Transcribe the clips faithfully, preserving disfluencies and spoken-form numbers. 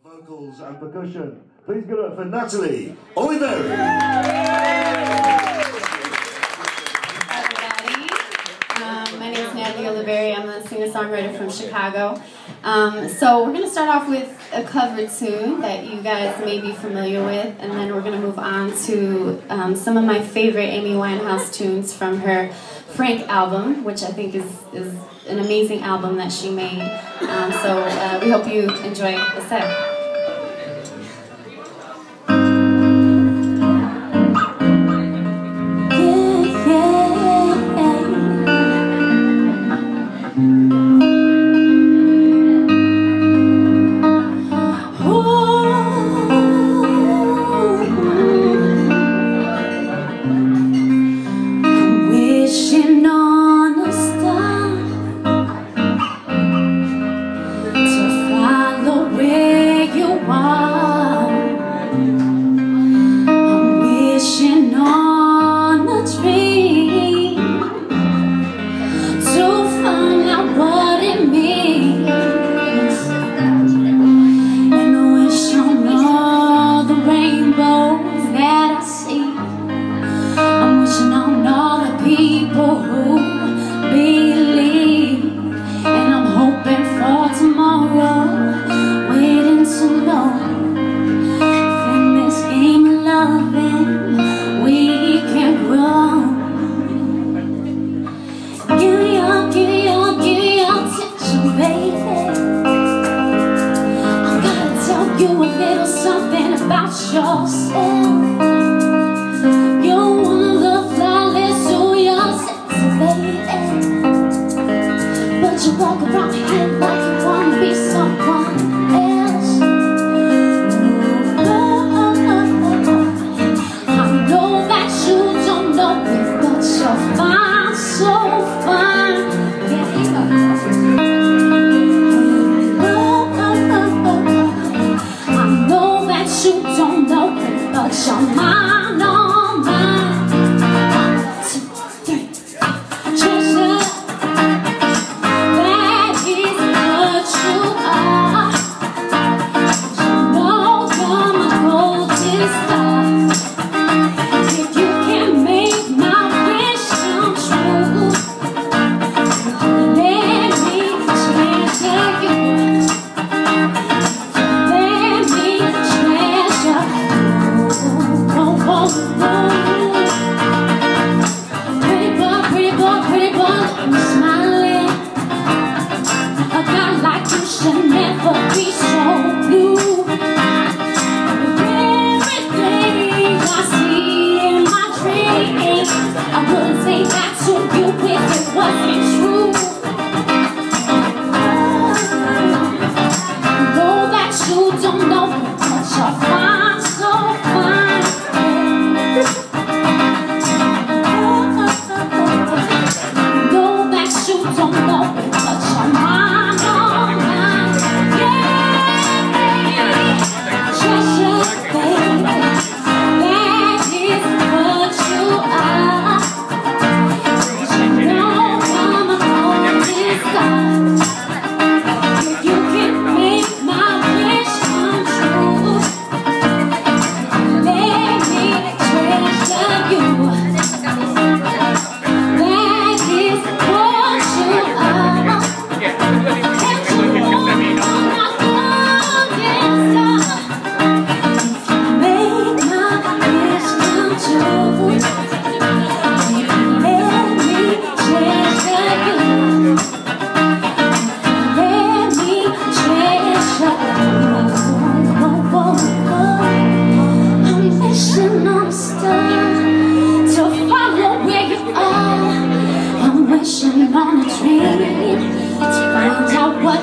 Vocals and percussion. Please give it up for Natalie Oliveri. Um, my name is Natalie Oliveri. I'm a singer-songwriter from Chicago. Um, so we're going to start off with a cover tune that you guys may be familiar with, and then we're going to move on to um, some of my favorite Amy Winehouse tunes from her Frank album, which I think is, is an amazing album that she made. Um, so uh, we hope you enjoy the set.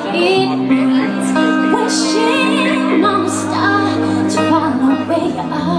Wishing on a star to follow where you are.